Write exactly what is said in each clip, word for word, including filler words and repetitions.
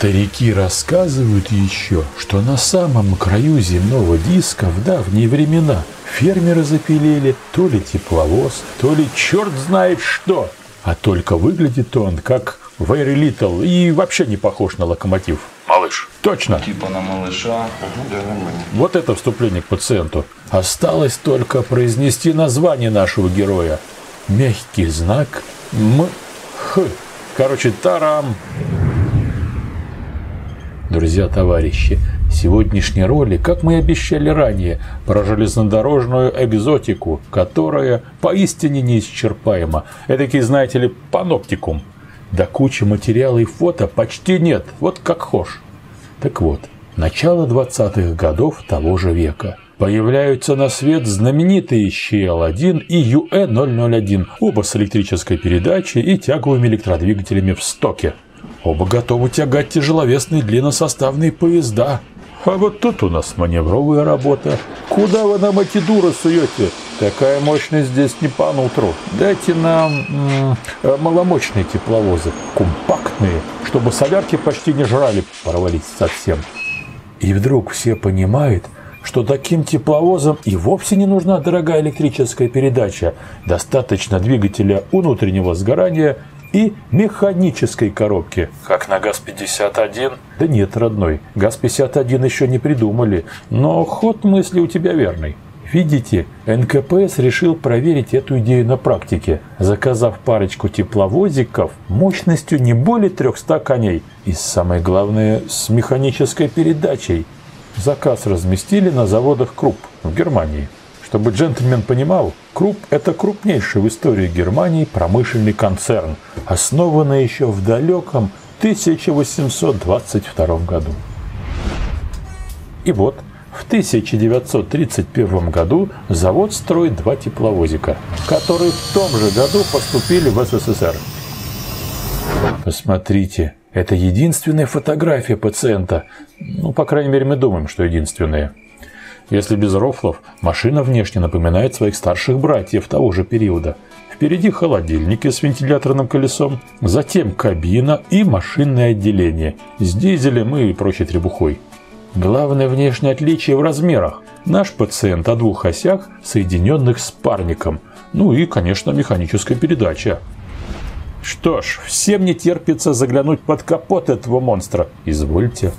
Старики рассказывают еще, что на самом краю земного диска в давние времена фермеры запилили то ли тепловоз, то ли черт знает что. А только выглядит он как Very Little и вообще не похож на локомотив. Малыш. Точно. Типа на малыша. Угу, да, нормально. Вот это вступление к пациенту. Осталось только произнести название нашего героя. Мягкий знак М. Х. Короче, тарам. Друзья, товарищи, сегодняшний ролик, как мы и обещали ранее, про железнодорожную экзотику, которая поистине неисчерпаема. Эдакий, знаете ли, паноптикум. Да кучи материала и фото почти нет, вот как хошь. Так вот, начало двадцатых годов того же века. Появляются на свет знаменитые щи эл один и ю э ноль ноль один, оба с электрической передачей и тяговыми электродвигателями в стоке. Оба готовы тягать тяжеловесные длинносоставные поезда. А вот тут у нас маневровая работа. Куда вы нам эти дуры суете? Такая мощность здесь не по нутру. Дайте нам м- маломощные тепловозы, компактные, чтобы солярки почти не жрали, порвались совсем. И вдруг все понимают, что таким тепловозам и вовсе не нужна дорогая электрическая передача. Достаточно двигателя внутреннего сгорания и механической коробки. Как на ГАЗ пятьдесят один? Да нет, родной, ГАЗ пятьдесят один еще не придумали, но ход мысли у тебя верный. Видите, эн ка пэ эс решил проверить эту идею на практике, заказав парочку тепловозиков мощностью не более трехсот коней и, самое главное, с механической передачей. Заказ разместили на заводах Крупп в Германии. Чтобы джентльмен понимал, Крупп – это крупнейший в истории Германии промышленный концерн, основанный еще в далеком тысяча восемьсот двадцать втором году. И вот, в тысяча девятьсот тридцать первом году завод строит два тепловозика, которые в том же году поступили в эс эс эс эр. Посмотрите, это единственная фотография пациента. Ну, по крайней мере, мы думаем, что единственная. Если без рофлов, машина внешне напоминает своих старших братьев того же периода. Впереди холодильники с вентиляторным колесом, затем кабина и машинное отделение с дизелем и прочей требухой. Главное внешнее отличие в размерах. Наш пациент о двух осях, соединенных с парником. Ну и, конечно, механическая передача. Что ж, всем не терпится заглянуть под капот этого монстра. Извольте.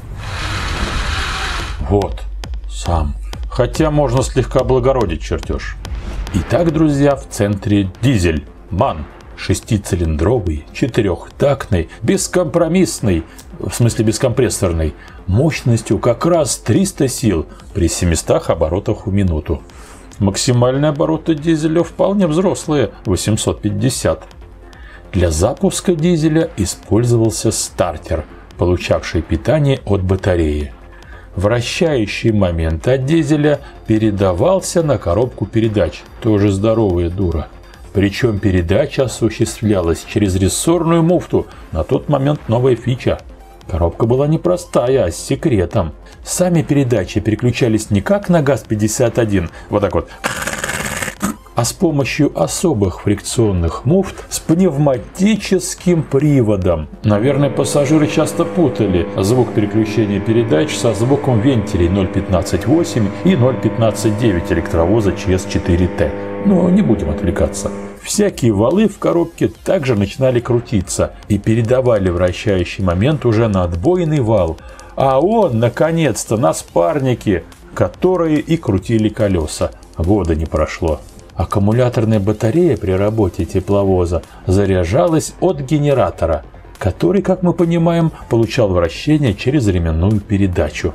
Вот, сам. Хотя можно слегка облагородить чертеж. Итак, друзья, в центре дизель МАН. Шестицилиндровый, четырехтактный, бескомпромиссный, в смысле бескомпрессорный, мощностью как раз триста сил при семистах оборотах в минуту. Максимальные обороты дизеля вполне взрослые, восемьсот пятьдесят. Для запуска дизеля использовался стартер, получавший питание от батареи. Вращающий момент от дизеля передавался на коробку передач, тоже здоровая дура. Причем передача осуществлялась через рессорную муфту, на тот момент новая фича. Коробка была не простая, а с секретом. Сами передачи переключались не как на ГАЗ пятьдесят один, вот так вот, а с помощью особых фрикционных муфт с пневматическим приводом. Наверное, пассажиры часто путали звук переключения передач со звуком вентилей ноль пятнадцать восемь и ноль пятнадцать девять электровоза че эс четыре тэ. Но не будем отвлекаться. Всякие валы в коробке также начинали крутиться и передавали вращающий момент уже на отбойный вал, а он, наконец-то, на спарнике, которые и крутили колеса. Года не прошло. Аккумуляторная батарея при работе тепловоза заряжалась от генератора, который, как мы понимаем, получал вращение через ременную передачу.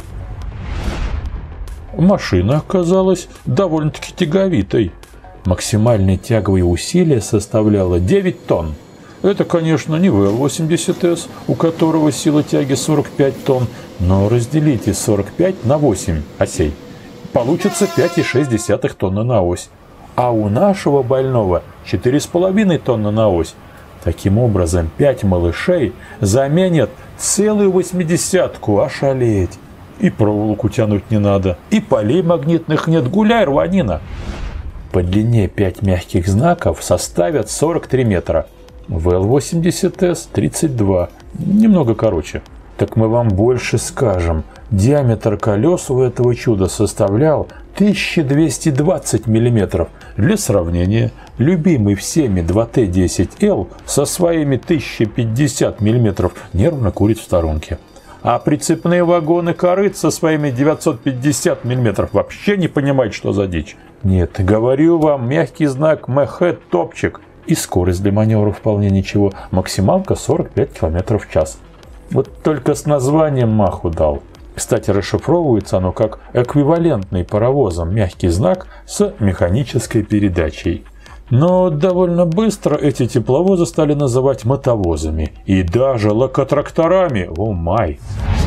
Машина оказалась довольно-таки тяговитой. Максимальное тяговое усилие составляло девять тонн. Это, конечно, не вэ эл восемьдесят эс, у которого сила тяги сорок пять тонн, но разделите сорок пять на восемь осей. Получится пять целых шесть десятых тонны на ось. А у нашего больного четыре с половиной тонны на ось. Таким образом, пять малышей заменят целую восьмидесятку. Ошалеть! И проволоку тянуть не надо, и полей магнитных нет, гуляй, рванина. По длине пять мягких знаков составят сорок три метра. вэ эл восемьдесят эс тридцать два, немного короче. Так мы вам больше скажем. Диаметр колес у этого чуда составлял тысяча двести двадцать миллиметров. Для сравнения, любимый всеми два тэ десять эл со своими тысяча пятьдесят миллиметров нервно курит в сторонке. А прицепные вагоны корыт со своими девятьсот пятьдесят миллиметров вообще не понимают, что за дичь. Нет, говорю вам, мягкий знак МХ топчик. И скорость для маневра вполне ничего. Максималка сорок пять километров в час. Вот только с названием маху дал. Кстати, расшифровывается оно как эквивалентный паровозам мягкий знак с механической передачей. Но довольно быстро эти тепловозы стали называть мотовозами и даже локотракторами. О май!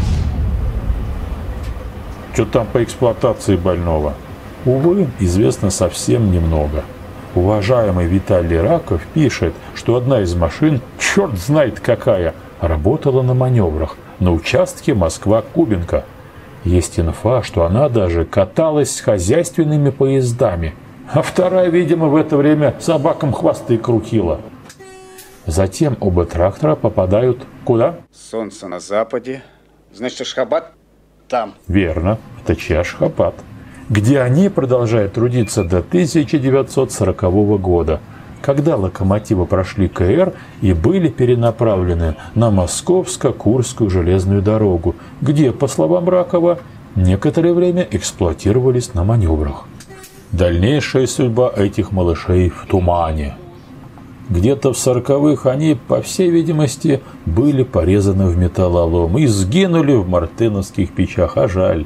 Что там по эксплуатации больного? Увы, известно совсем немного. Уважаемый Виталий Раков пишет, что одна из машин, черт знает какая, работала на маневрах на участке Москва-Кубинка. Есть инфа, что она даже каталась с хозяйственными поездами. А вторая, видимо, в это время собакам хвосты крутила. Затем оба трактора попадают куда? Солнце на западе. Значит, Ашхабад там. Верно, это Ашхабад, где они продолжают трудиться до тысяча девятьсот сорокового года, когда локомотивы прошли ка эр и были перенаправлены на Московско-Курскую железную дорогу, где, по словам Ракова, некоторое время эксплуатировались на маневрах. Дальнейшая судьба этих малышей в тумане. Где-то в сороковых они, по всей видимости, были порезаны в металлолом и сгинули в мартеновских печах, а жаль.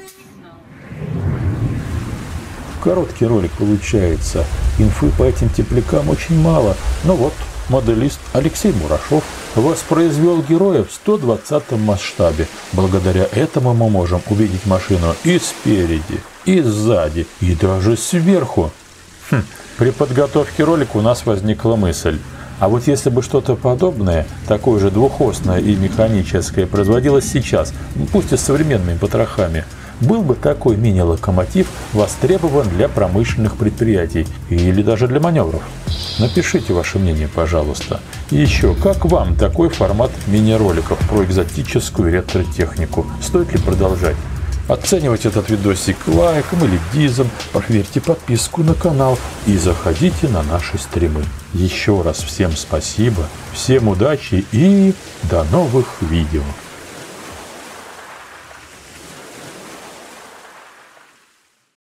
Короткий ролик получается. Инфы по этим теплякам очень мало. Но вот моделист Алексей Мурашов воспроизвел героя в сто двадцатом масштабе. Благодаря этому мы можем увидеть машину и спереди, и сзади, и даже сверху. Хм. При подготовке ролика у нас возникла мысль. А вот если бы что-то подобное, такое же двухосное и механическое, производилось сейчас, пусть и с современными потрохами, был бы такой мини-локомотив востребован для промышленных предприятий или даже для маневров? Напишите ваше мнение, пожалуйста. И еще, как вам такой формат мини-роликов про экзотическую ретро-технику? Стоит ли продолжать? Оценивайте этот видосик лайком или дизом, проверьте подписку на канал и заходите на наши стримы. Еще раз всем спасибо, всем удачи и до новых видео.